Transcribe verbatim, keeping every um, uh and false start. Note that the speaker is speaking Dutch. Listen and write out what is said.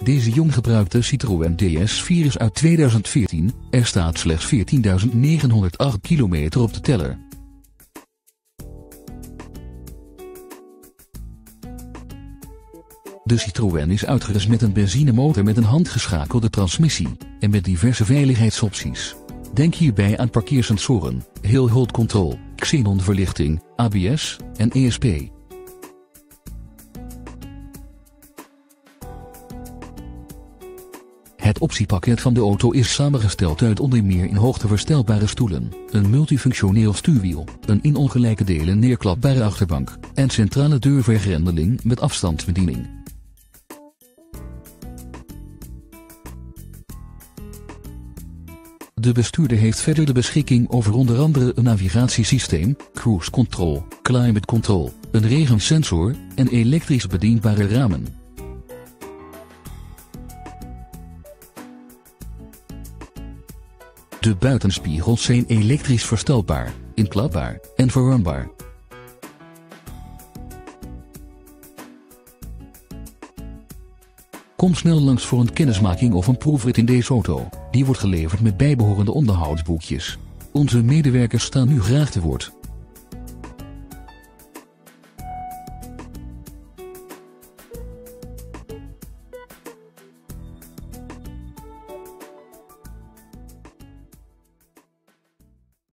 Deze jong gebruikte Citroën D S vier is uit tweeduizend veertien, er staat slechts veertienduizend negenhonderdacht kilometer op de teller. De Citroën is uitgerust met een benzinemotor met een handgeschakelde transmissie, en met diverse veiligheidsopties. Denk hierbij aan parkeersensoren, hill hold control, xenonverlichting, A B S en E S P. Het optiepakket van de auto is samengesteld uit onder meer in hoogteverstelbare stoelen, een multifunctioneel stuurwiel, een in ongelijke delen neerklapbare achterbank en centrale deurvergrendeling met afstandsbediening. De bestuurder heeft verder de beschikking over onder andere een navigatiesysteem, cruise control, climate control, een regensensor en elektrisch bedienbare ramen. De buitenspiegels zijn elektrisch verstelbaar, inklapbaar en verwarmbaar. Kom snel langs voor een kennismaking of een proefrit in deze auto. Die wordt geleverd met bijbehorende onderhoudsboekjes. Onze medewerkers staan nu graag te woord.